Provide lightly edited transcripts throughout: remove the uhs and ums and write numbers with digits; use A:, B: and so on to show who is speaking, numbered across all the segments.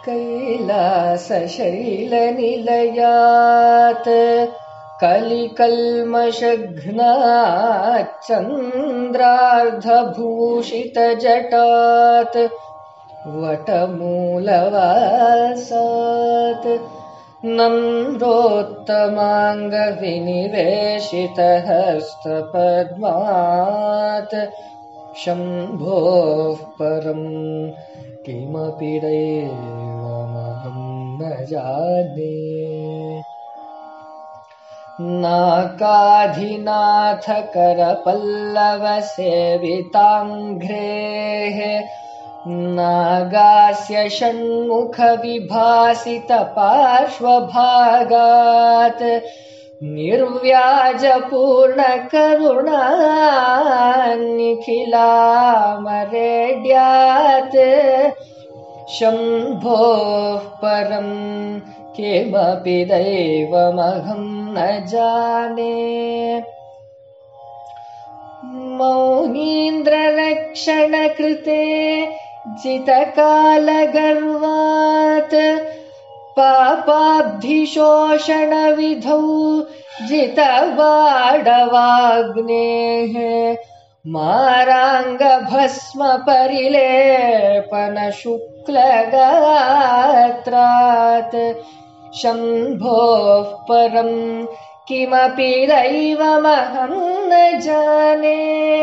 A: कैलासशैलनिलयात् कलिकल्मषघ्नाच्चन्द्रार्धभूषितजटात् वटमूलवासात् नम्रोत्तमाङ्गविनिवेशितहस्तपद्मात् शम्भोः परं किमपि दैवमहं न जाने। नाकाधिनाथकरपल्लवसेविताङ्घ्रेः नागास्य षण्मुखविभासितपार्श्वभागात् निर्व्याजपूर्णकरुणानिखिलामरेड्यात् शम्भोः परं किमपि दैवमहं न जाने। मौनीन्द्ररक्षणकृते जितकालगर्वात् पापाब्धिशोषणविधौ जितवाडवाग्नेः माराङ्गभस्मपरिलेपनशुक्लगात्रात् शम्भोः परं किमपि दैवमहं न जाने।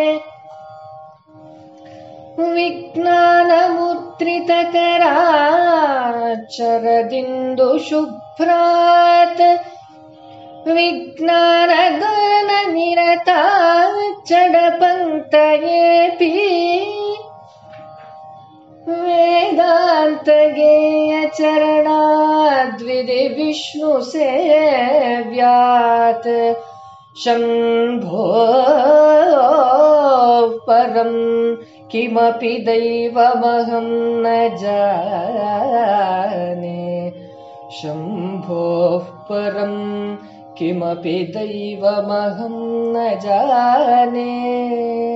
A: विज्ञानमुद्रितकराच्चरदिन्दुशुभ्रात् विज्ञानगाननिरताच्चडपङ्क्तयेऽपि वेदान्तगेयचरणाद्विधिविष्णुसेव्यात् शम्भोः परं किमपि दैवमहं न जाने। शम्भोः परं किमपि दैवमहं न जाने।